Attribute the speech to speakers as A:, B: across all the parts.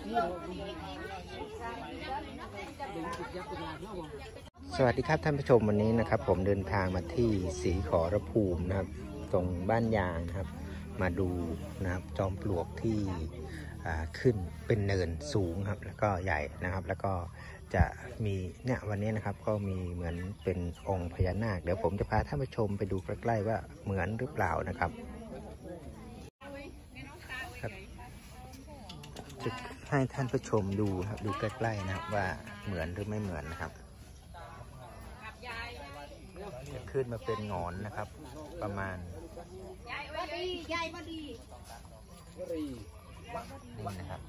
A: สวัสดีครับท่านผู้ชมวันนี้นะครับผมเดินทางมาที่ศรีขอรภูมินะครับตรงบ้านยางครับมาดูนะครับจอมปลวกที่ขึ้นเป็นเนินสูงครับแล้วก็ใหญ่นะครับแล้วก็จะมีเนี่ยวันนี้นะครับก็มีเหมือนเป็นองค์พญานาคเดี๋ยวผมจะพาท่านผู้ชมไปดูใกล้ๆว่าเหมือนหรือเปล่านะครับจะให้ท่านผู้ชมดูครับดูใกล้ๆนะครับว่าเหมือนหรือไม่เหมือนนะครับจะขึ้นมาเป็นหงอนนะครับประมาณนี่นะครับ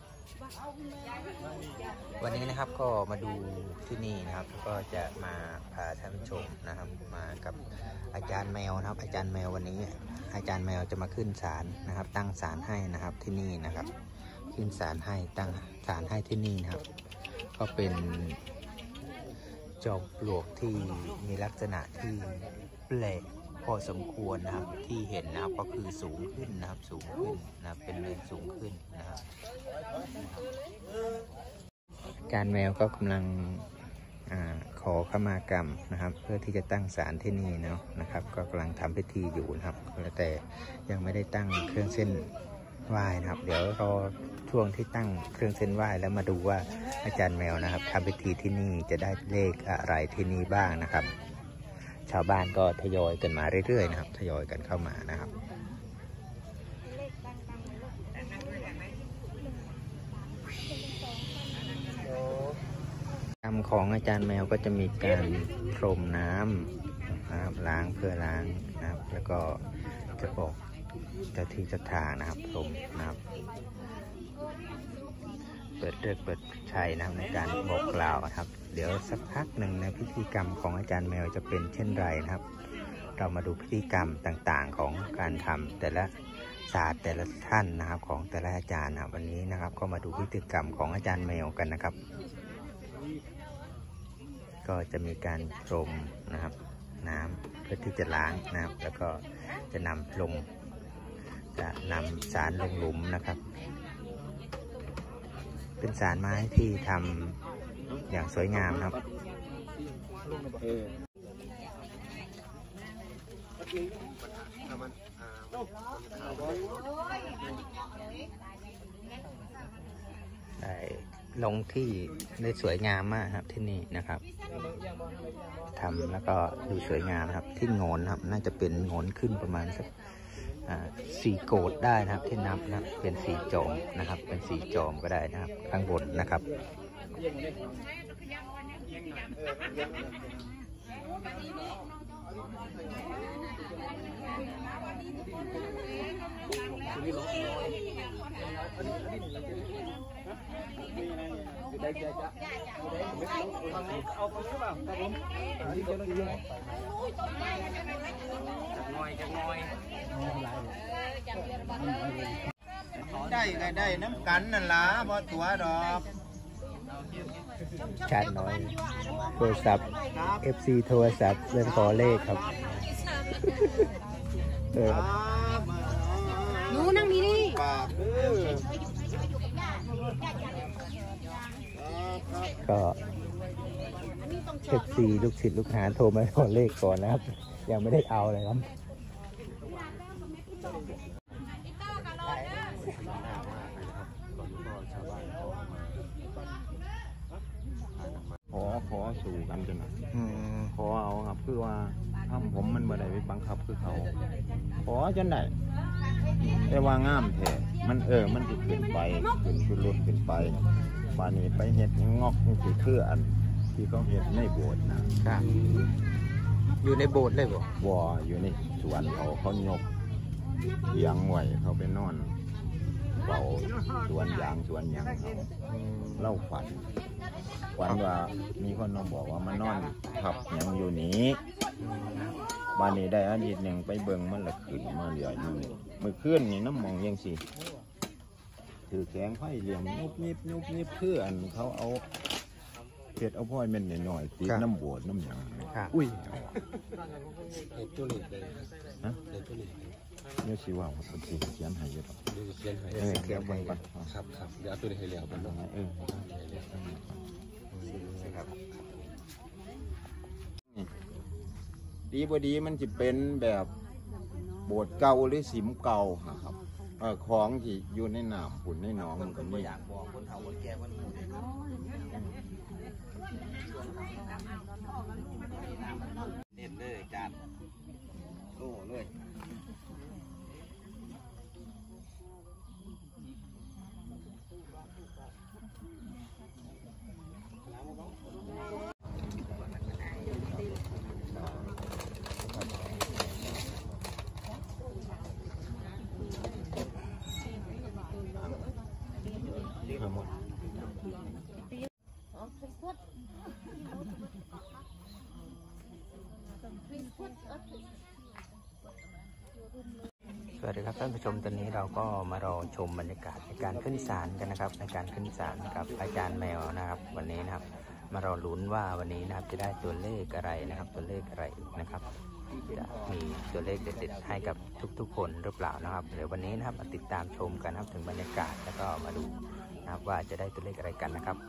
A: วันนี้นะครับก็มาดูที่นี่นะครับก็จะมาพาท่านผู้ชมนะครับมากับอาจารย์แมวนะครับอาจารย์แมววันนี้อาจารย์แมวจะมาขึ้นศาลนะครับตั้งศาลให้นะครับที่นี่นะครับขึ้นศาลให้ตั้งศาลให้ที่นี่นะครับก็เป็นจอมปลวกที่มีลักษณะที่แปลกพอสมควรนะครับที่เห็นนะครับก็คือสูงขึ้นนะครับสูงขึ้นนะครับเป็นเนินสูงขึ้นนะครับการแมวก็กำลังขอขมากรรมนะครับเพื่อที่จะตั้งศาลที่นี่เนาะนะครับก็กำลังทำพิธีอยู่นะครับแต่ยังไม่ได้ตั้งเครื่องเส้นไหว้นะครับเดี๋ยวรอช่วงที่ตั้งเครื่องเส้นไหว้แล้วมาดูว่าอาจารย์แมวนะครับทำพิธีที่นี่จะได้เลขอะไรที่นี่บ้างนะครับชาวบ้านก็ทยอยกันมาเรื่อยๆนะครับทยอยกันเข้ามานะครับกรรมของอาจารย์แมวก็จะมีการพรมน้ำนะครับล้างเพื่อล้างนะครับแล้วก็จะบอกเจ้าที่เจ้าทางนะครับพรมนะครับเปิดเลือกเปิดชัยนะครับในการบอกกล่าวนะครับเดี๋ยวสักพักหนึ่งในพิธีกรรมของอาจารย์แมวจะเป็นเช่นไรนะครับเรามาดูพิธีกรรมต่างๆของการทำแต่ละศาสตร์แต่ละท่านนะครับของแต่ละอาจารย์นะวันนี้นะครับก็มาดูพิธีกรรมของอาจารย์แมวกันนะครับก็จะมีการพรมนะครับน้ำเพื่อที่จะล้างนะครับแล้วก็จะนำสารลงหลุมนะครับเป็นสารไม้ที่ทำอย่างสวยงามครับได้ลงที่ได้สวยงามมากครับที่นี่นะครับทำแล้วก็ดูสวยงามนะครับที่โงนครับน่าจะเป็นโงนขึ้นประมาณสัก4 โกดได้นะครับที่นับนะเป็น4 จอมนะครับเป็น4 จอมก็ได้นะครับข้างบนนะครับ
B: ได้ก็ได้น้ำกันนั่นล่ะบ่ตัวดอก
A: ชาติน้อยโทรศัพท์ FC โทรศัพท์เรื่องขอเลขครับ
C: หนูนั่งนี่ดิ
A: ก็ FC ลูกศิษย์ลูกหาโทรมาขอเลขก่อนนะครับยังไม่ได้เอาเลยครับ
B: ขอสู่กันจนขอเอาครับคือว่าทำผมมันบ่ได้ไปบังคับคือเขาขอจนได้แต่ว่างามแท้มันมันจะขึ้นไปขึ้นรถขึ้นไปป่านนี้ไปเห็ดงอกนี่คืออันที่เขาเห็ดในโบสถ์นะครับ
A: อยู่ในโบสถ์เลยบ่
B: อยู่ในสวนเขายกเลี้ยงไว้เขาไปนอนเป่าสวนยางเขาเล่าฝันว่ามีคนมาบอกว่ามันนอนทับยังอยู่นี้บ้านนี้ได้อาทิตย์หนึ่งไปเบิ่งมันละขึ้นมาเหลืออยู่มือขึ้นนี่น้ำมองยังสิถือแข็งไผ่เหลี่ยมนุบนิบเพื่ออันเขาเอาเห็ดเอาพ่อยเม็ดหน่อยตีน้ำโบดน้ำหยางอุ้ยเห็ดตัวเล็กเลยนะเห็ดตัวเล็กเนี่ยสิว่าคนสิเขียนให้เยอะป่ะ
C: เดี๋ยวจะเขียนให้
B: เขียนให้ก่อน
C: ครับเดี๋ยวเอาตัวนี้ให้แล้วกันเนาะ
A: นะครับ
B: ดีบ่ดีมันจะเป็นแบบโบสถ์เก่าหรือสิมเก่าครับของที่อยู่ในน้ำฝุ่นในหนองมันก็มี
A: อยากบอกคนเฒ่าคนแก่คนหมู่เน้นเลยจานโอ้เลยสวัสดีครับท่านผู้ชมตอนนี้เราก็มารอชมบรรยากาศในการขึ้นศาลกันนะครับในการขึ้นศาลกับอาจารย์แมวนะครับ วันนี้นะครับมารอลุ้นว่าวันนี้นะครับจะได้ตัวเลขอะไรนะครับตัวเลขอะไรนะครับจะมีตัวเลขเด็ดๆให้กับทุกๆคนหรือเปล่านะครับเดี๋ยววันนี้นะครับมาติดตามชมกันนะครับถึงบรรยากาศแล้วก็มาดูนะครับว่าจะได้ตัวเลขอะไรกันนะครับ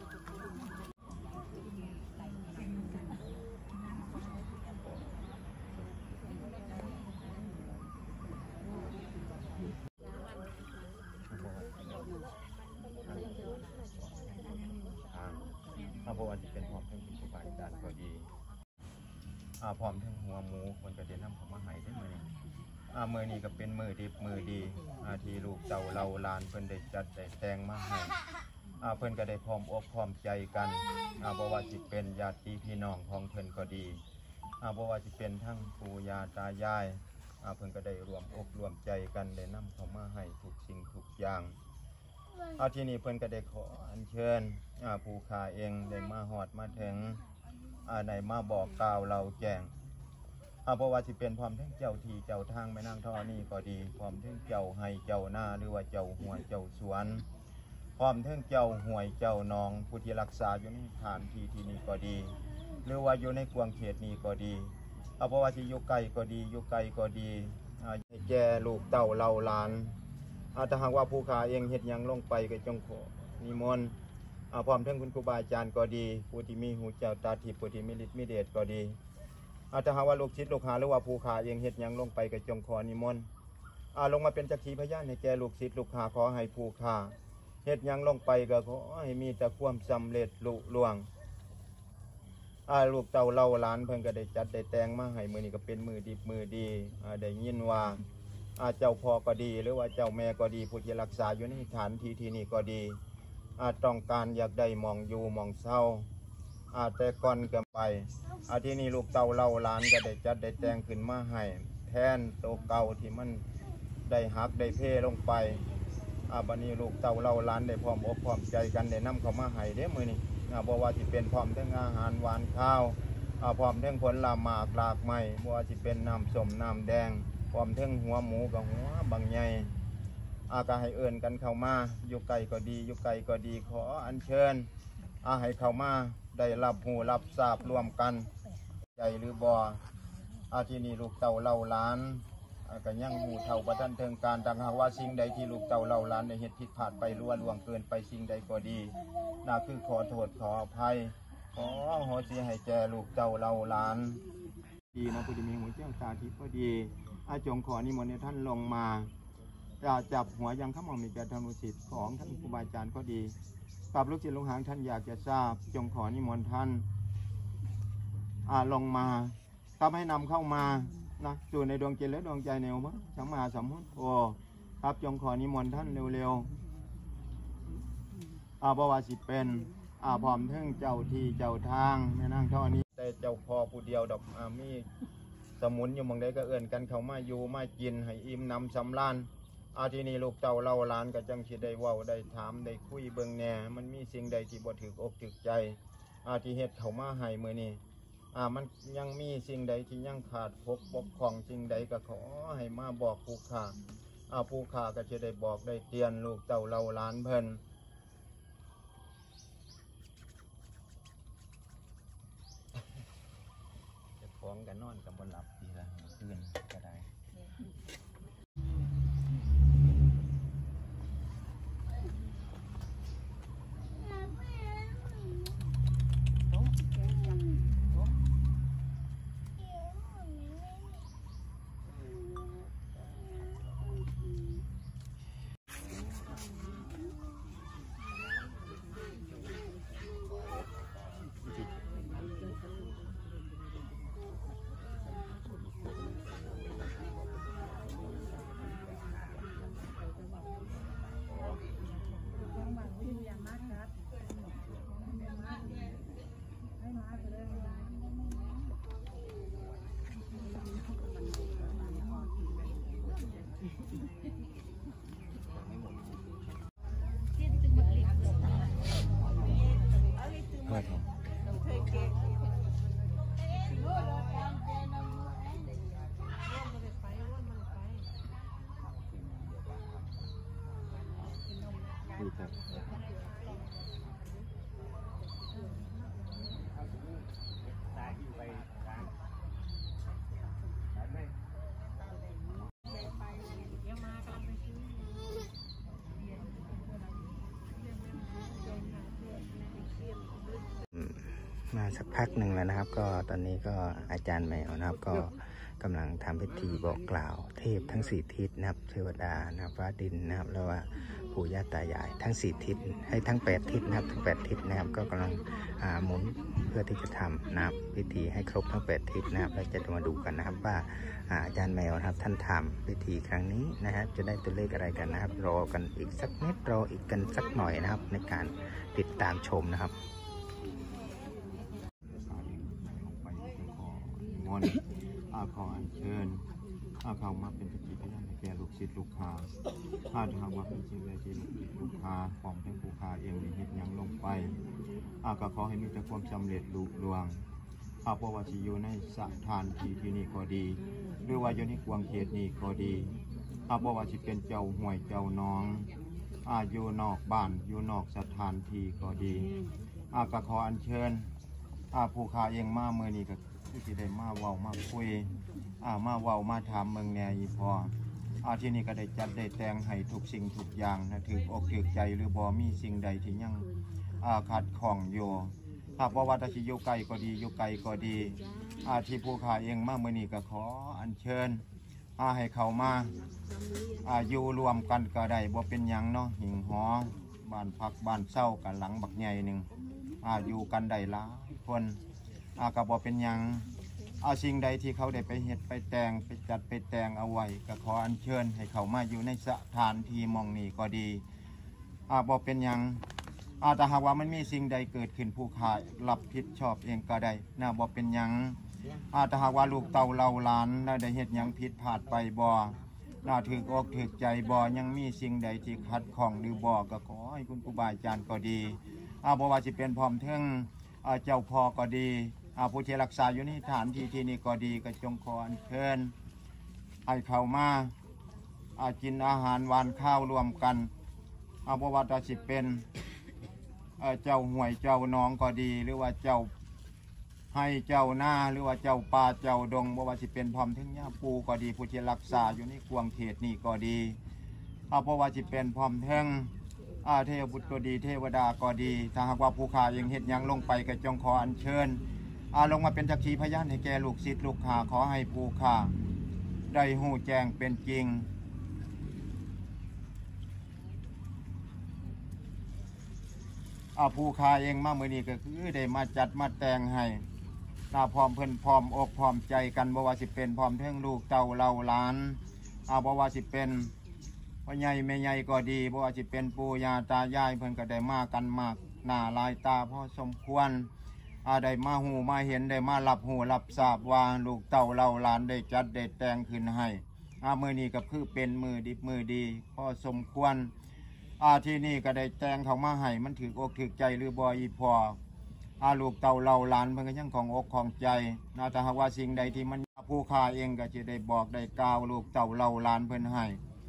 B: เพราะว่าจะเป็นพร้อมทั้งคุณครูบาอาจารย์ก็ดีพร้อมทั้งหัวหมูคนก็จะนำเขามาให้ได้มือนี้มือนี้ก็เป็นมือดิบมือดีที่ลูกเต่าเราลานเพิ่นได้จัดได้แต่งมาให้เพิ่นก็ได้พร้อมอกพร้อมใจกันเพราะว่าจะเป็นญาติพี่น้องของเพิ่นก็ดีเพราะว่าจะเป็นทั้งปู่ย่าตายายเพิ่นก็ได้รวมอกรวมใจกันได้นำเขามาให้ทุกสิ่งทุกอย่างที่นี่เพิ่นก็ได้ขออัญเชิญผู้ข่าเองได้มาหอดมาถึงได้มาบอกกล่าวเราแจ้งเพราะว่าสิเป็นพร้อมทั้งเจ้าที่เจ้าทางแม่นางธรณีก็ดีพร้อมทั้งเจ้าให้เจ้าหน้าหรือว่าเจ้าหัวเจ้าสวนพร้อมทั้งเจ้าห่วยเจ้านองผู้ที่รักษาอยู่ในฐานที่ที่นี้ก็ดีหรือว่าอยู่ในกวงเขตนี้ก็ดีเพราะว่าที่อยู่ไกลก็ดีอยู่ไกลก็ดีแก่ลูกเต่าเราหลานถ้าหากว่าผู้ข่าเองเฮ็ดหยังลงไปก็จงขอนิมนต์พร้อมทั้งคุณครูบาอาจารย์ก็ดีผู้ที่มีหูเจ้าตาทิพย์ผู้ที่มีฤทธิ์มีเดชก็ดีถ้าหากว่าลูกศิษย์ลูกหาหรือว่าผู้ข่าเองเฮ็ดหยังลงไปก็จงขอนิมนต์ลงมาเป็นจักขีพยานให้แก่ลูกศิษย์ลูกหาขอให้ผู้ข่าเฮ็ดหยังลงไปก็ขอให้มีแต่ความสำเร็จลุล่วงลูกเต่าเล่าหลานเพิ่นก็ได้จัดได้แต่งมาให้มื้อนี้ก็เป็นมือดิบมือดีได้ยินว่าเจ้าพ่อก็ดีหรือว่าเจ้าแม่ก็ดีผู้ที่รักษาอยู่ในฐานที่นี้ก็ดีต้องการอยากได้มองอยู่มองเศร้าแต่ก่อนกันไปที่นี่ลูกเต่าเล่าหลานก็ได้จัดได้แต่งขึ้นมาให้แทนโตเก่าที่มันได้หักได้เพ่ลงไปบัดนี้ลูกเต่าเล่าหลานได้พร้อมอกพร้อมใจกันได้นำเขามาให้เด้มื้อนี้บ่ว่าสิเป็นพร้อมทั้งอาหารหวานข้าวพร้อมทั้งผลหมากหลากไม้บ่ว่าสิเป็นน้ำส้มน้ำแดงพร้อมทั้งหัวหมูกับหัวบางใหญ่ก็ให้เอิ้นกันเข้ามาอยู่ไกลก็ดีอยู่ไกลก็ดีขออัญเชิญให้เข้ามาได้รับหูรับทราบร่วมกันใจหรือบ่ที่นี่ลูกเต่าเล่าหลานก็ยังหูเท่าประทันเทิงการต่างหากว่าสิ่งใดที่ลูกเต่าเล่าหลานได้เฮ็ดผิดพลาดไปล่วงเกินไปสิ่งใดก็ดีน่าคือขอโทษขออภัยขอโหสิให้แก่ลูกเต่าเล่าหลานดีนะผู้ที่มีหัวเจ้าตาทิพย์ก็ดีจงขอนิมนต์ให้ท่านลงมาจับหัวยังข้ามมีแก่ท่านลูกศิษย์ของท่านครูบาอาจารย์ก็ดีกับลูกศิษย์ลูกหาท่านอยากจะทราบจงขอนิมนต์ท่านลงมาทำให้นำเข้ามานะสู่ในดวงจิตและดวงใจแนวมั้งสัมมาสัมพุทโธครับจงขอนิมนต์ท่านเร็วๆบวาสิเป็นพร้อมทั้งเจ้าที่เจ้าทางแม่นางท่อนี้แต่เจ้าพ่อผู้เดียวดอกมีสมุนอยู่บางใดก็เอื่นกันเขามาอยู่มากินให้อิ่มน้ำสำราญที่นี่ลูกเต่าเล่าหลานก็จังสิได้เว้าได้ถามได้คุยเบิ่งแหน่มันมีสิ่งใดที่บ่ถึกอกถึกใจที่เฮ็ดเขามาให้มื้อนี้มันยังมีสิ่งใดที่ยังขาดบกพร่องสิ่งใดก็ขอให้มาบอกผู้ข่าผู้ข่าก็จะได้บอกได้เตือนลูกเต่าเล่าหลานเพิ่นจะฟ้องกันนอนกับบนหลับดีละคืนก็ได้
C: เมื่อทองดีครับ
A: มาสักพักหนึ่งแล้วนะครับก็ตอนนี้ก็อาจารย์แมวนะครับก็กำลังทำพิธีบอกกล่าวเทพทั้ง4ทิศนะครับเทวดานะครับฟ้าดินนะครับแล้วว่าปู่ย่าตายายทั้ง4ทิศให้ทั้ง8ทิศนะครับทั้ง8ทิศนะครับก็กำลังหมุนเพื่อที่จะทำนะครับพิธีให้ครบทั้ง8ทิศนะครับแล้วจะมาดูกันนะครับว่าอาจารย์แมวนะครับท่านทำพิธีครั้งนี้นะครับจะได้ตัวเลขอะไรกันนะครับรอกันอีกสักนิดรออีกกันสักหน่อยนะครับในการติดตามชมนะครับ
B: ขออัญเชิญเขามาเป็นสักขีพยานให้แก่ลูกศิษย์ลูกหาถ้าทางว่าเป็นสิ่งใดที่ลูกหาของทั้งผู้หาเองได้เฮ็ดหยังลงไปก็ขอให้มีแต่ความสำเร็จลุล่วงเพราะว่าที่อยู่ในสถานที่นี่ก็ดีหรือว่าอยู่ในกวางเขตนี้ก็ดีเพราะว่าที่เป็นเจ้าห่วยเจ้าน้องอยู่นอกบ้านอยู่นอกสถานที่ก็ดีก็ขออัญเชิญผู้หาเองมาเมื่อนี้ก็ที่ได้มาเว้ามาคุยมาเว้ามาถามเมืองแน่อีพอที่นี่ก็ได้จัดได้แต่งให้ทุกสิ่งทุกอย่างนะถืออกถือใจหรือบ่มีสิ่งใดที่ยังขัดข้องอยู่เพราะว่าถ้าสิอยู่ไกลก็ดีอยู่ไกลก็ดีที่ผู้ข้าเองมาเมื่อนี้ก็ขออัญเชิญให้เขามาอยู่รวมกันก็ได้บ่เป็นหยังเนาะหิ่งหอบ้านพักบ้านเศร้ากันหลังบักใหญ่หนึ่งอยู่กันได้หลายคนก็บ่เป็นหยังสิ่งใดที่เขาได้ไปเฮ็ดไปแต่งไปจัดไปแต่งเอาไว้ก็ขออัญเชิญให้เขามาอยู่ในสถานที่มองนี้ก็ดีบ่เป็นหยังแต่หากว่ามันมีสิ่งใดเกิดขึ้นผู้ขายรับผิดชอบเองก็ได้นะบ่เป็นหยังแต่หากว่าลูกเต่าเราหลานได้เฮ็ดหยังผิดพลาดไปบ่ถึกอกถึกใจบ่ยังมีสิ่งใดที่ขัดข้องหรือบ่ก็ขอให้คุณครูบาอาจารย์ก็ดีบ่ว่าสิเป็นพร้อมถึงเจ้าพ่อก็ดีผู้ที่รักษาอยู่ในฐานที่นี่ก็ดีก็จงขออัญเชิญให้เข้ามากินอาหารหวานข้าวรวมกันบ่ว่าจะสิเป็นเจ้าห่วยเจ้าน้องก็ดีหรือว่าเจ้าให้เจ้าหน้าหรือว่าเจ้าป่าเจ้าดงบ่ว่าสิเป็นพร้อมถึงย่าปูก็ดีผู้ที่รักษาอยู่ในกวงเขตนี่ก็ดีเพราะว่าสิเป็นพร้อมถึงเทวบุตรก็ดีเทวดาก็ดีถ้าหากว่าผู้ข้ายังเฮ็ดหยังลงไปก็จงขออัญเชิญลงมาเป็นสักขีพยานให้แก่ลูกศิษย์ลูกหาขอให้ผู้ข้าได้หู้แจ้งเป็นจริงผู้ข้าเองมาเมื่อนี้ก็คือได้มาจัดมาแต่งให้พร้อมเพิ่นพร้อมอกพร้อมใจกันบ่ว่าสิเป็นพร้อมเทิงลูกเต่าเล่าหลานบ่ว่าสิเป็นพ่อใหญ่แม่ใหญ่ก็ดีบ่ว่าสิเป็นปู่ย่าตายายเพิ่นก็ได้มากันมากหน้าลายตาพอสมควรได้มาหูมาเห็นได้มารับหูรับทราบว่าลูกเต่าเล่าหลานได้จัดได้แต่งขึ้นให้มื้อนี้ก็คือเป็นมือดิบมือดีพอสมควรที่นี่ก็ได้แต่งเขามาให้มันถืออกถือใจหรือบ่อีพอลูกเต่าเล่าหลานเพิ่นก็ยังของอกของใจถ้าหากว่าสิ่งใดที่มันผู้ข้าเองก็จะได้บอกได้กล่าวลูกเต่าเล่าหลานเพิ่นให้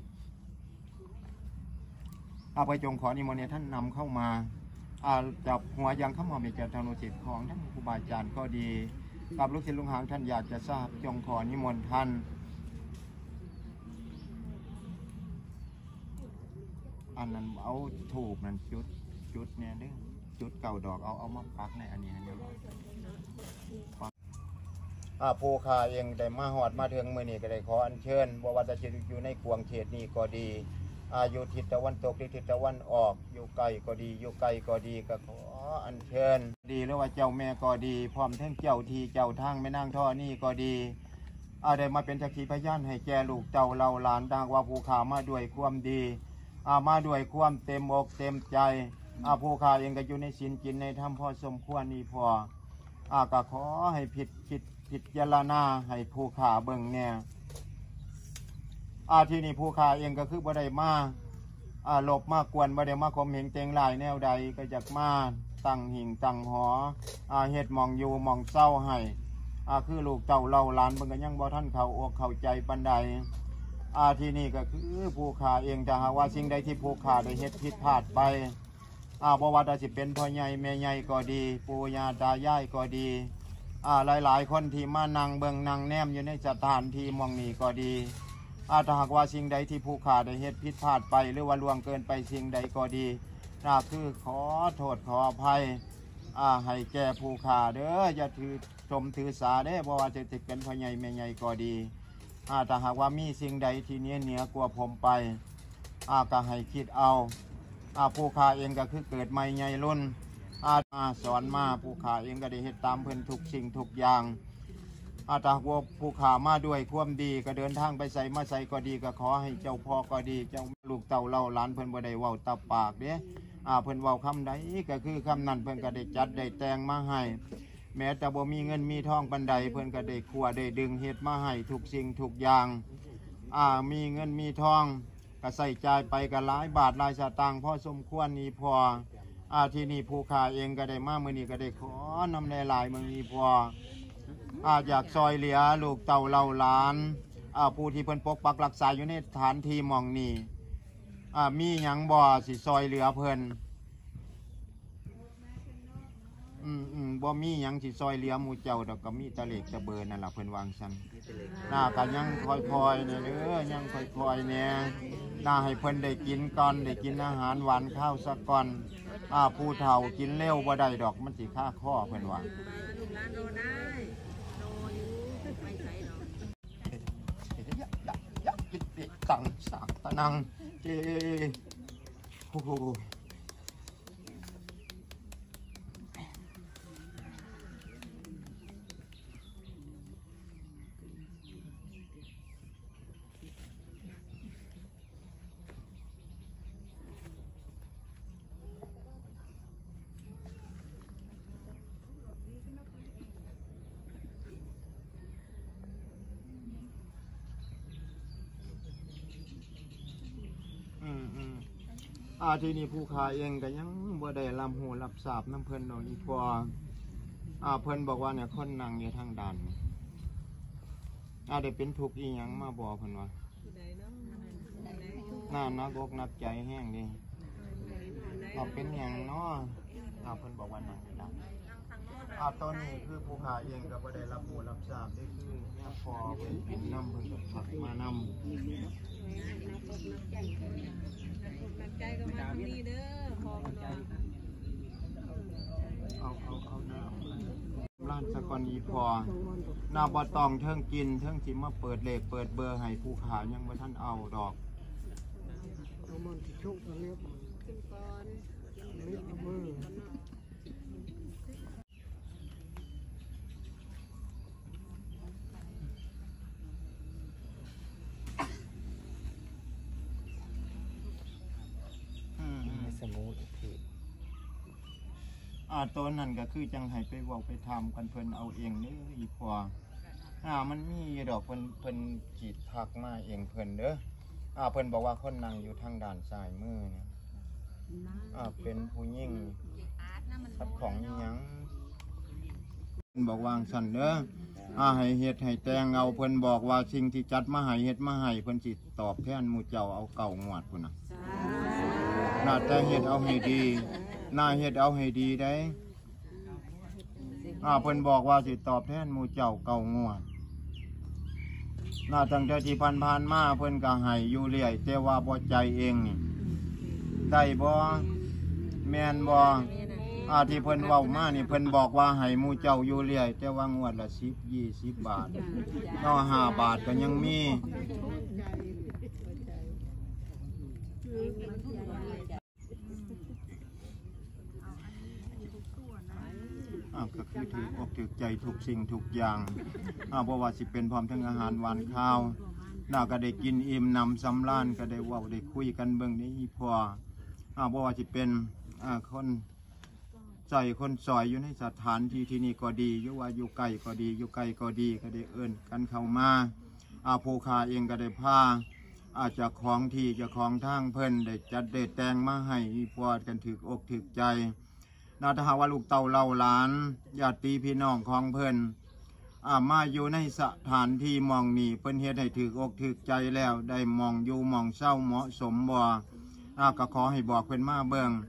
B: ไปจงขอนิมนต์ให้ท่านนำเข้ามาจับหัวยังเข้ามาเป็นเจ้าธนุสิทธิ์ของท่านครูบาอาจารย์ก็ดีกับลูกศิษย์ลูกหาท่านอยากจะทราบจงขอนิมนต์ท่านอันนั้นเอาถูกนั่นจุดเนี่ยเด้อจุดเก่าดอกเอามาปักในอันนี้เนี่ยผู้ข้าเองได้มาหอดมาถึงมื้อนี้ก็ได้ขออัญเชิญบ่ว่าจะอยู่ในกวงเขตนี้ก็ดีอยู่ทิศตะวันตกหรือทิศตะวันออกอยู่ไกลก็ดีอยู่ไกลก็ดีก็ขออัญเชิญดีหรือว่าเจ้าแม่ก็ดีพร้อมทั้งเจ้าที่เจ้าทางแม่นางท่อนี่ก็ดีได้มาเป็นสักขีพยานให้แก่ลูกเจ้าเล่าหลานดังว่าผู้ข้ามาด้วยความดีมาด้วยความเต็มอกเต็มใจผู้ข้าเองก็อยู่ในศีลกินในธรรมพอสมควรนี่พอก็ขอให้พิจารณาให้ผู้ข้าเบิ่งเนี่ยที่นี่ผู้ข้าเองก็คือบ่ได้มา
D: หลบมากวนบ่ได้มาข่มเหงเจงลายแนวใดก็จากมาตั้งหิ่งตั้งหอเฮ็ดหมองอยู่หมองเศร้าให้คือลูกเต่าเล่าหลานเพิ่นก็ยังบ่ทันเข้าอกเข้าใจปานใดที่นี่ก็คือผู้ขาเองถ้าหากว่าสิ่งใดที่ผู้ขาได้เฮ็ดผิดพลาดไปบ่ว่าจะสิเป็นพ่อใหญ่แม่ใหญ่ก็ดีปู่ย่าตายายก็ดีหลายๆคนที่มานั่งเบิ่งนั่งแนมอยู่ในสถานที่หม่องนี้ก็ดีถ้าหากว่าสิ่งใดที่ผู้ขาได้เฮ็ดผิดพลาดไปหรือว่าล่วงเกินไปสิ่งใดก็ดีคือขอโทษขออภัยให้แก่ผู้ขาเด้ออย่าถือชมถือสาเด้อเพราะว่าจะติดเป็นพ่อใหญ่แม่ใหญ่ก็ดีถ้าหากว่ามีสิ่งใดที่เหนือกว่าผมไปก็ให้คิดเอาผู้ขาเองก็คือเกิดใหม่ใหญ่รุ่นสอนมาผู้ขาเองก็ได้เฮ็ดตามเพิ่นทุกสิ่งทุกอย่างถ้าว่าผู้ขามาด้วยความดีก็เดินทางไปใส่มาใส่ก็ดีก็ขอให้เจ้าพ่อก็ดีเจ้าลูกเต่าเล่าหลานเพิ่นบ่ได้เว้าตาปากเด้เพิ่นเว้าคำใดก็คือคำนั้นเพิ่นก็ได้จัดได้แต่งมาให้แม้แต่บ่มีเงินมีทองปานใดเพิ่นก็ได้ขัวได้ดึงเฮ็ดมาให้ทุกสิ่งทุกอย่างมีเงินมีทองก็ใส่จ่ายไปก็หลายบาทหลายสตางค์พอสมควรนี่พอที่นี่ผู้ขาเองก็ได้มามื้อนี้ก็ได้ขอนำหลายๆมื้อนี้พออยากซอยเหลือลูกเต่าเล่าหลานผู้ที่เพิ่นปกปักรักษาอยู่ในสถานที่หม่องนี้มีหยังบ่สิซอยเหลือเพิ่นบ่มีหยังสิซอยเหลือหมู่เจ้าดอกก็มีตะเล็กตะเบินนั่นล่ะเพิ่นวางซั่นก็ยังค่อยๆเนี่ยเด้อยังค่อยๆเนี่ยให้เพิ่นได้กินก่อนได้กินอาหารหวานข้าวสักก่อนผู้เฒ่ากินเร็วบ่ได้ดอกมันสิฆ่าคอเพิ่นว่าตังสากตะนังโอ้โหที่นี่ผู้ขาเองก็ยังบ่ได้รับหูรับทราบน้ำเพิ่นดอกอีพอเพิ่นบอกว่าเนี่ยคนนั่งอยู่ทางด้านได้เป็นทุกข์อีหยังมาบอกเพิ่นว่านักอกนักใจแห้งดิเป็นหยังเนาะเพิ่นบอกว่านั่งอยู่ด้านตอนนี้คือผู้ขาเองก็บ่ได้รับหูรับทราบได้คือเนี่ยพอเพิ่นเป็นน้ำเพิ่นก็ผักมานำใจก็มาตรงนี้เด้อพอเอาร้านสกอนอีพอบ่ต้องเทิงกินเทิงสิมาเปิดเลขเปิดเบอร์ให้ผู้ขายังบ่ทันเอาดอกมันสิชุกเล็บขึ้นก่อนเล็บมือ
A: สมูทพี่
D: ตัวนั้นก็คือจังให้ไปเว้าไปทำกันเพิ่นเอาเองเด้ออีพอมันมีดอกเพิ่นขีดทักมาเองเพิ่นเด้อเพิ่นบอกว่าคนนั่งอยู่ทางด้านซ้ายมือเนี่ยเป็นผู้หญิงทับของอีหยังเพิ่นบอกวางสั่นเด้อให้เฮ็ดให้แต่งเอาเพิ่นบอกว่าสิ่งที่จัดมาให้เฮ็ดมาให้เพิ่นสิตอบแทนหมู่เจ้าเอาเก่างวดพุ่นน่ะแต่เฮ็ดเอาให้ดีเฮ็ดเอาให้ดีได้เพิ่นบอกว่าสิตอบแทนหมู่เจ้าเก่างวดตั้งแต่ที่ผ่านมาเพิ่นก็ให้อยู่เรื่อยแต่ว่าบ่ใจเองนี่ได้บ่แม่นบ่ที่เพิ่นเว้ามานี่เพิ่นบอกว่าให้หมู่เจ้าอยู่เรื่อยแต่ว่างวดละ10 20 บาท5 บาทก็ยังมีก็คือถืออกถือใจทุกสิ่งทุกอย่างเพราะว่าสิเป็นพร้อมทั้งอาหารหวานข้าวก็ได้กินอิ่มนำสำราญก็ได้เว้าได้คุยกันเบิ่งนี้พอเพราะว่าสิเป็นคนใส่คนซอยอยู่ในสถานที่ที่นี่ก็ดีอยู่ว่าอยู่ไกลก็ดีอยู่ไกลก็ดีก็ได้เอิ้นกันเข้ามาผู้ขาเองก็ได้พาอาจจะของที่จะของทางเพิ่นได้จัดได้แต่งมาให้อีพอดกันถึกอกถึกใจนาถ้าหากว่าลูกเต่าเล่าหลานญาติพี่น้องของเพิ่นมาอยู่ในสถานที่มองนี่เพิ่นเฮ็ดให้ถึกอกถึกใจแล้วได้มองอยู่มองเศร้าเหมาะสมบ่ก็ขอให้บอกเพิ่นมาเบิ่ง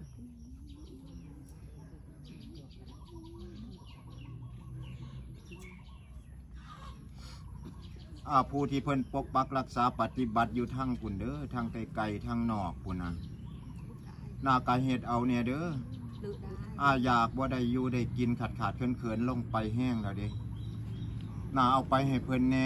D: ผู้ที่เพิ่นปกปักรักษาปฏิบัติอยู่ทางพุ่นเด้อทางไกลๆทางนอกพุ่นน่ะน่ากายเฮ็ดเอาเนี่ยเด้ออยากบ่ได้อยู่ได้กินขาดเขินลงไปแห้งแล้วเด้น่าเอาไปให้เพิ่นแน่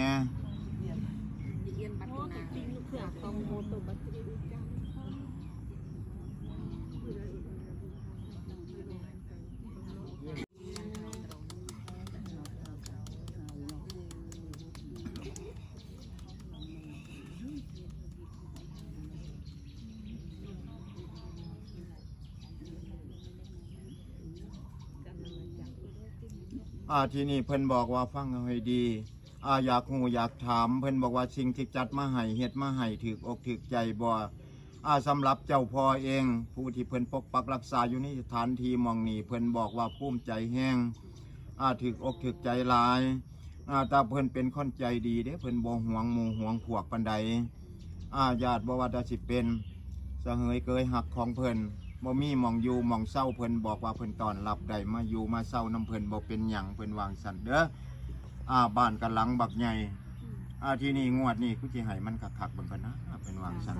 D: ที่นี่เพิ่นบอกว่าฟังเอาให้ดีอยากหูอยากถามเพิ่นบอกว่าสิ่งที่จัดมาให้เฮ็ดมาให้ถึกอกถึกใจบ่สำหรับเจ้าพ่อเองผู้ที่เพิ่นปกปักรักษาอยู่ในสถานที่มองนี้เพิ่นบอกว่าภูมิใจแห้งถึกอกถึกใจหลายแต่เพิ่นเป็นคนใจดีเด้เพิ่นบ่หวงหมู่หวงพวกปานใดญาติบ่ว่าจะสิเป็นเสเหยเกยหักของเพิ่นบ่มีหม่องอยู่หม่องเศร้าเพิ่นบอกว่าเพิ่นต้อนรับได้มาอยู่มาเศร้าน้ำเพิ่นบ่เป็นหยังเพิ่นวางสันเด้อบ้านกันหลังบักใหญ่ที่นี่งวดนี่กูสิให้มันคักๆเบิ่งกันนะเพิ่นวางสัน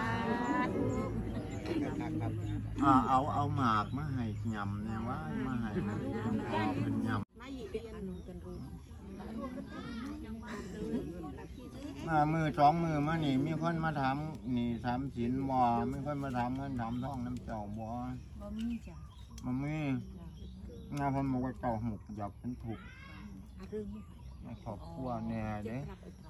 D: เอาหมากมาให้ยำเนี่ยว่ามาให้เพิ่นยำมือ2 มือมานี่มีคนมาถามนี่ถามศีลบ่มีคนมาถามเงินถามทองน้ำเจ้าบ่มีจ้ะมันมีงานเพิ่นบอกว่าเจ้าหกอยากเป็นถูกในครอบครัวแน่เด้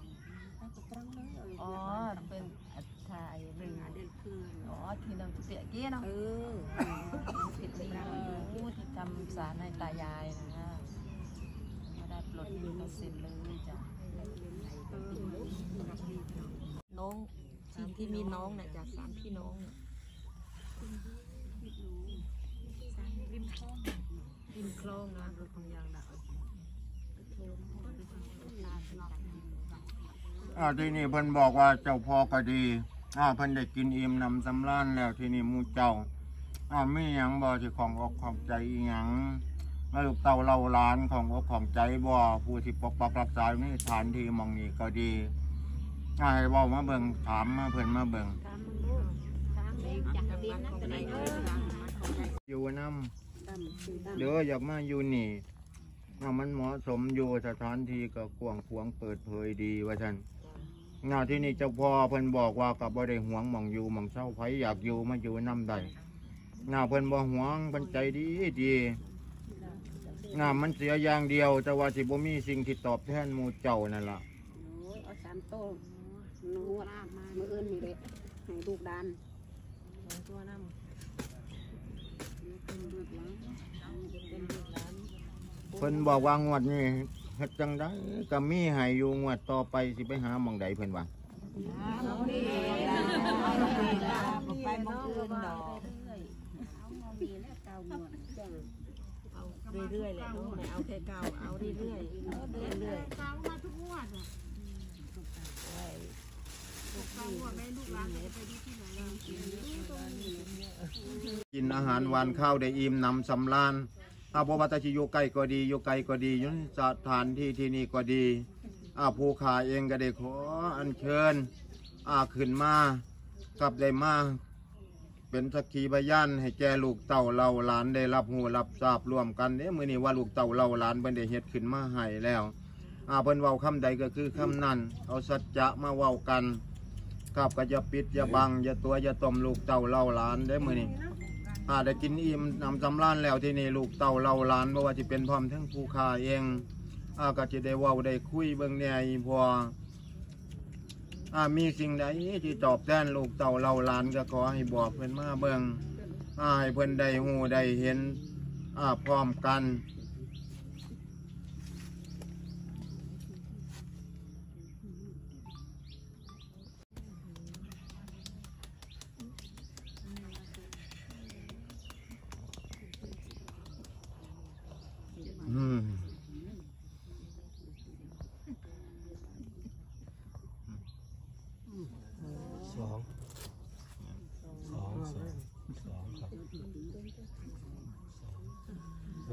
E: เป็นถ่ายเรื่องที่เราเสียเกี้ยเนาะผิดที่ที่ทำสารให้ตายายนะไม่ได้ปลด1%เลยจ้ะน้องที่มีน้องเนี่ยจาก3 พี่น้องริมคลองนะรถของยางดัก
D: ที่นี่เพิ่นบอกว่าเจ้าพ่อก็ดีเพิ่นได้กินอิ่มนำสำราญแล้วที่นี่หมู่เจ้ามีหยังบ่ที่ของอกของใจอีหยังลูกเต่าเล่าหลานของอกของใจบ่ผู้ที่ปกปักรักษานี่ฐานที่มองนี่ก็ดีให้เว้ามาเบิ่งถามมาเพิ่นมาเบิ่งอยู่น้ำเด้ออยากมาอยู่นี่มันเหมาะสมอยู่สถานที่ก็กว้างขวางเปิดเผยดีว่าซั่นที่นี่เจ้าพ่อเพิ่นบอกว่าก็บ่ได้หวงหม่องอยู่หม่องเช่าไผอยากอยู่มาอยู่น้ำได้เพิ่นบ่หวงเพิ่นใจดีมันเสียอย่างเดียวแต่ว่าสิบ่มีสิ่งที่ตอบแทนหมู่เจ้านั่นล่ะ
F: เอา3 โต๊ะนวดมื้ออื่นนี่แหละให้ลูกดานตัวน้ำ
D: เพิ่นบอกว่างวดนี้เฮ็ดจังได๋ก็มีให้อยู่งวดต่อไปสิไปหาหม่องใดเพิ่นว่า
E: ไปมองอื่นดอกเอาเรื่อยๆเลยลูกไม่เอาแค่เก่าเอาเรื่อยๆเก่ามาทุกงวด
D: กินอาหารหวานข้าวได้อิ่มนำสำราญบ่ว่าจะอยู่ใกล้ก็ดีอยู่ไกลก็ดีอยู่สถานที่ที่นี่ก็ดีผู้ขาเองก็ได้ขออัญเชิญขึ้นมากับได้มาเป็นสักขีพยานให้แก่ลูกเต่าเล่าหลานได้รับหูรับทราบร่วมกันมื้อนี้ว่าลูกเต่าเล่าหลานเพิ่นได้เฮ็ดขึ้นมาให้แล้วเพิ่นเว้าคำใดก็คือคำนั้นเอาสัจจะมาเว้ากันครับก็จะปิดอย่าบังอย่าตัวอย่าต้มลูกเต่าเล่าหลานได้มื้อนี้ได้กินอิ่มนำสำราญแล้วที่นี่ลูกเต่าเล่าหลานบ่ว่าสิเป็นพร้อมทั้งผู้ค้าเองก็จะได้เว้าได้คุยเบิ่งแหน่อีพอมีสิ่งใดที่ตอบแทนลูกเต่าเล่าหลานก็ขอให้บอกเพิ่นมาเบิ่งให้เพิ่นได้ฮู้ได้เห็นพร้อมกัน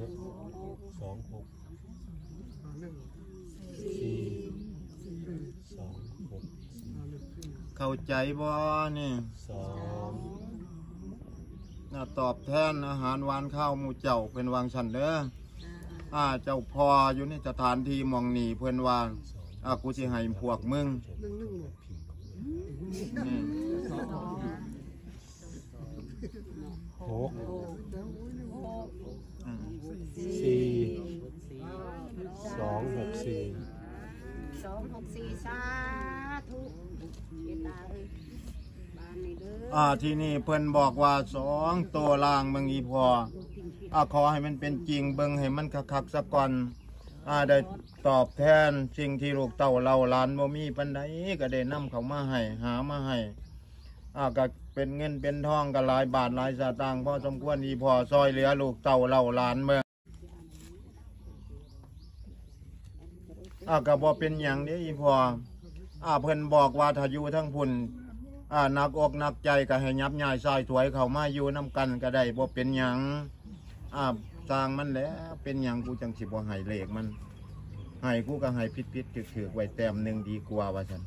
C: 2 6 4 2 6
D: เข้าใจบ่นี่
C: 2
D: ตอบแทนอาหารหวานข้าวหมูเจ้าเพิ่นวางฉันเด้อเจ้าพออยู่ในสถานที่มองนี่เพิ่นวางกูสิให้พวกมึงนี่
C: 6
D: อืม
C: 4 2 6 4
F: 264สาธุเฮ็ดตาเอ้ยบ้านนี่เด้อ
D: ที่นี่เพิ่นบอกว่า2ตัวล่างเบิ่งอีพอขอให้มันเป็นจริงเบิ่งให้มันคักๆซะก่อนได้ตอบแทนสิ่งที่ลูกเต้าเราหลานบ่มีปานใดก็ได้นำเขามาให้หามาให้ก็เป็นเงินเป็นทองก็หลายบาทหลายสตางค์พอสมควรอีพอซอยเหลือลูกเต้าเราหลานเมืองก็บ่เป็นหยังเด้อีพอเพิ่นบอกว่าถ้าอยู่ทั้งพุ่นนักอกนักใจก็ให้ยับย้ายซอยถวยเข้ามาอยู่นํกันก็ได้บ่เป็นหยังสร้างมันแล้วเป็นหยังกูจังสิบ่ให้เลขมันให้กูก็ให้ผิดๆถึกๆไว้แต้มหนึงดีกว่าว่าซั่น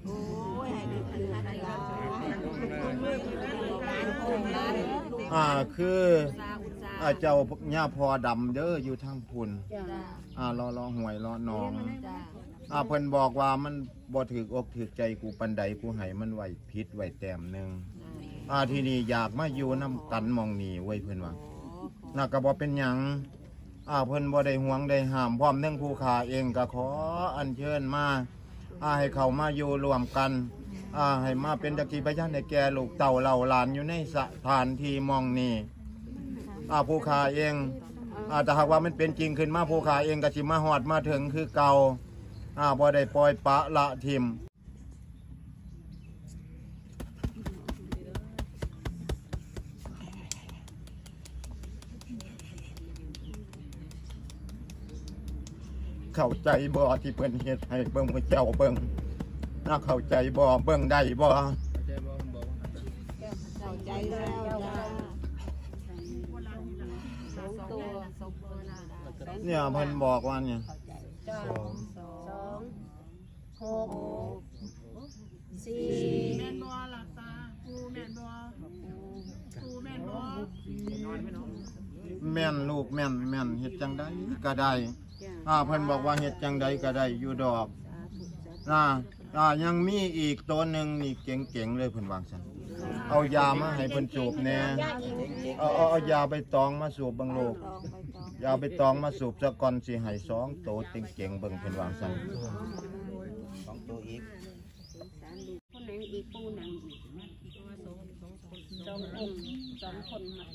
D: คือเจ้าย่าพอดำเด้ออยู่ทางพุ่นรอหวยรอหนองเพิ่นบอกว่ามันบ่ถึกอกถึกใจกูปานใดกูให้มันไว้ผิดไว้แต้มหนึงที่นี่อยากมาอยู่นํกันมองนี่ไว้เพิ่นว่าก็บ่เป็นหยังเพิ่นบ่ได้ห่วงได้ห้ามพร้อมทั้งผู้ขาเองก็ขออัญเชิญมาให้เขามาอยู่รวมกันให้มาเป็นสักขีพยานให้แก่ลูกเต่าเหล่าหลานอยู่ในสถานที่มองนี่ผู้ขาเองแต่หากว่ามันเป็นจริงขึ้นมาผู้ขาเองก็สิมาฮอดมาถึงคือเก่าบ่ได้ปล่อยปะละทิมเข้าใจบ่ที่เพิ่นเฮ็ดให้เบิ่งพระเจ้าเบิ่งเข้าใจบ่เบิ่งได้บ่
F: เข้าใจแล้วจ้า
D: เนี่ยเพิ่นบอกว่าเนี่ย
F: 2 6 4
G: แม่นบ่หลับตาปูแม่นบ่ปูแม่นบ่
D: แม่นลูกแม่นเฮ็ดจังไดก็ได้เพิ่นบอกว่าเฮ็ดจังไดก็ได้อยู่ดอกยังมีอีกตัวหนึงนี่เก่งๆเลยเพิ่นวางซั่นเอายามาให้เพิ่นสูบแน่เอายาไปตองมาสูบบังโลกยาไปตองมาสูบซะก่อนสิให้2ตัวเก่งๆเบิ่งเพิ่นวางซั่น2ตัวอีก
F: คนไหนอีกปูหนังอีก2 คนมา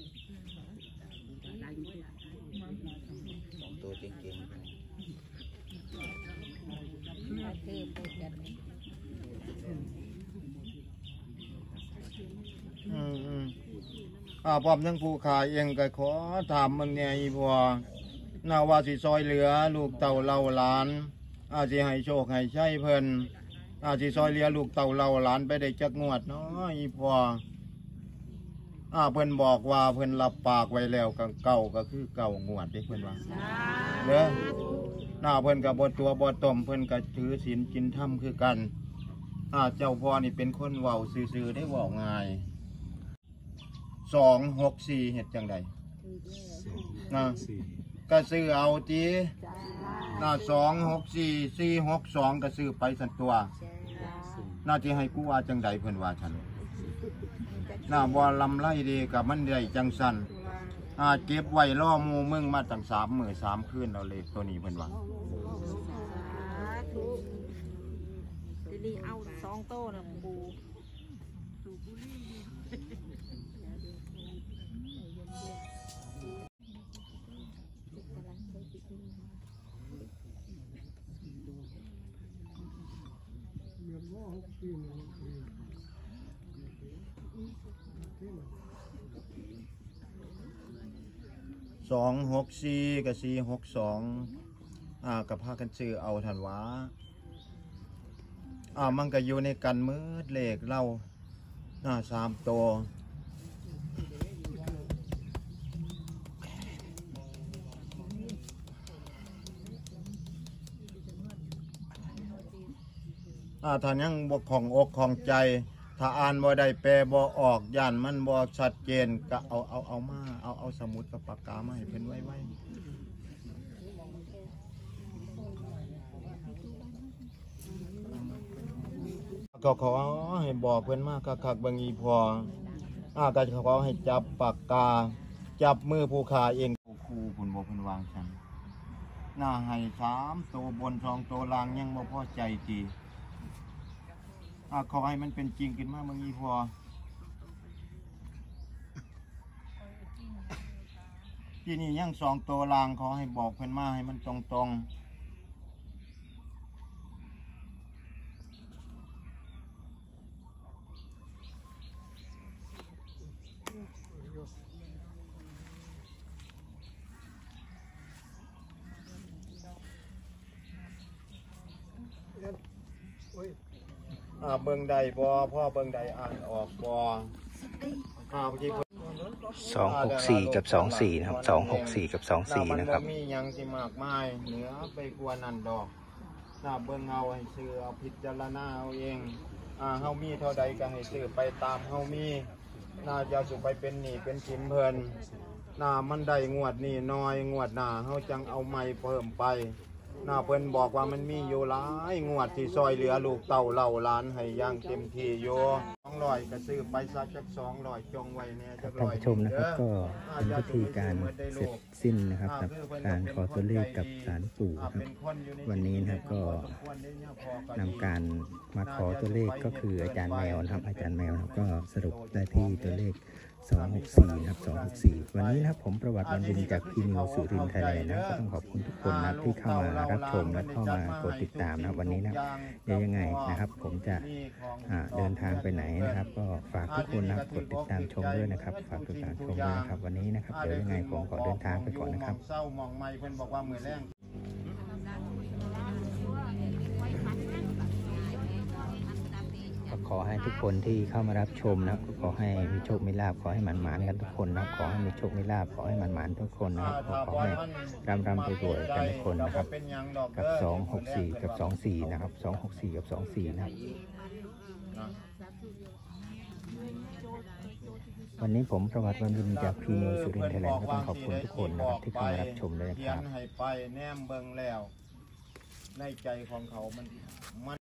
A: ตัวเก่งๆ
D: พร้อมทั้งผู้ขายเองก็ขอถามมึงเนี่ยอีพ่อว่าสิซอยเหลือลูกเต่าเล่าหลานสิให้โชคให้ชัยเพิ่นสิซอยเหลือลูกเต่าเล่าหลานไปได้จักงวดเนาะอีพ่อเพิ่นบอกว่าเพิ่นรับปากไว้แล้วเก่าก็คือเก่างวดเด้เพิ่นว่าเด้อเพิ่นก็บ่ตัวบ่ต้มเพิ่นก็ถือศีลกินธรรมคือกันเจ้าพ่อนี่เป็นคนเว้าซื่อๆได้เว้าง่าย264เฮ็ดจังไดก็ซื้อเอาติ264 462ก็ซื้อไปสั่นตัวน่าสิให้กูว่าจังไดเพิ่นว่าฉันบ่ลำไรดีกับมันได้จังสั่นเก็บไว้รอหมู่มึงมาตั้ง3 มื้อ 3 คืนเอาเลขตัวนี้เพิ่นว่า
E: ทีนี้เอา2โต้นะปู
D: 264กับ462กับพากันซื้อเอาทันวะมันก็อยู่ในกันมืดเลขเรา3ตัวถ้ายังบ่ของอกของใจ ถ้าอ่านบ่ได้แปลบ่ออกย่านมันบ่ชัดเจนก็เอามาเอาสมุดกับปากกามาให้เพิ่นไว้ก็ขอให้บอกเพิ่นมาคักๆเบิ่งอีพอก็ขอให้จับปากกาจับมือผู้ขาเองครูเพิ่นบ่เพิ่นวางซั่นหน้าให้3ตัวบน2ตัวล่างยังบ่พอใจติขอให้มันเป็นจริงขึ้นมาเบิ่งอีพอที่นี่ยัง2ตัวล่างขอให้บอกเพิ่นมาให้มันตรงๆเบิ่งใดบ่พ่อเบิ่งใดอ่านออกบ่ที่
A: 264 กับ 24 นะครับ 264 กับ 24 นะครับ
D: มีหยังสิมากมายเหนือไปกว่านั้นดอกเบิ่งเอาให้ซื้อเอาพิจารณาเอาเองเฮามีเท่าใดก็ให้ซื้อไปตามเฮามีอย่าสุไปเป็นหนี้เป็นสินเพิ่นมันได้งวดนี้น้อยงวดหน้าเฮาจังเอาใหม่เพิ่มไปเพิ่นบอกว่ามันมีอยู่หลายงวดที่ซอยเหลือลูกเต้าเล่าล้านให้อย่างเต็มที่อยู่200ก็ซื้อไปสักจัก200จงไว้แน่จัก
A: ท่านผู้ชมนะครับก็เป็นพิธีการเสร็จสิ้นนะครับกับการขอตัวเลขกับศาลปู่ครับวันนี้นะครับก็นำการมาขอตัวเลขก็คืออาจารย์แมวนะครับอาจารย์แมวก็สรุปได้ที่ตัวเลข264นะครับ264วันนี้นะครับผมประวัติวันดินจากพีนิวสุรินทร์ไทยแลนด์นะก็ต้องขอบคุณทุกคนนะที่เข้ามารับชมและเข้ามากดติดตามนะวันนี้นะเดี๋ยวยังไงนะครับผมจะเดินทางไปไหนนะครับก็ฝากทุกคนนะครับกดติดตามชมด้วยนะครับฝากติดตามชมด้วยนะครับวันนี้นะครับเดี๋ยวยังไงผมขอเดินทางไปก่อนนะครับ
D: เศร้ามองไม่เพิ่นบอกว่ามื้อแรง
A: ขอให้ทุกคนที่เข้ามารับชมนะขอให้มีโชคมีลาภขอให้หมันๆกันทุกคนนะขอให้มีโชคมีลาภขอให้หมันๆทุกคนนะครับขอให้ร่ำรวยๆกันทุกคนนะครับกับ264กับ24นะครับ264กับ24นะครับวันนี้ผมประวัติวันดินจากพีนิวสุรินทร์ไทยแลนด์ก็ต้องขอบคุณทุกคนนะครับที่เข้ามารับชมด้วยนะครับ
D: ให้ไปแนมเบิ่งแล้วในใจของเขามัน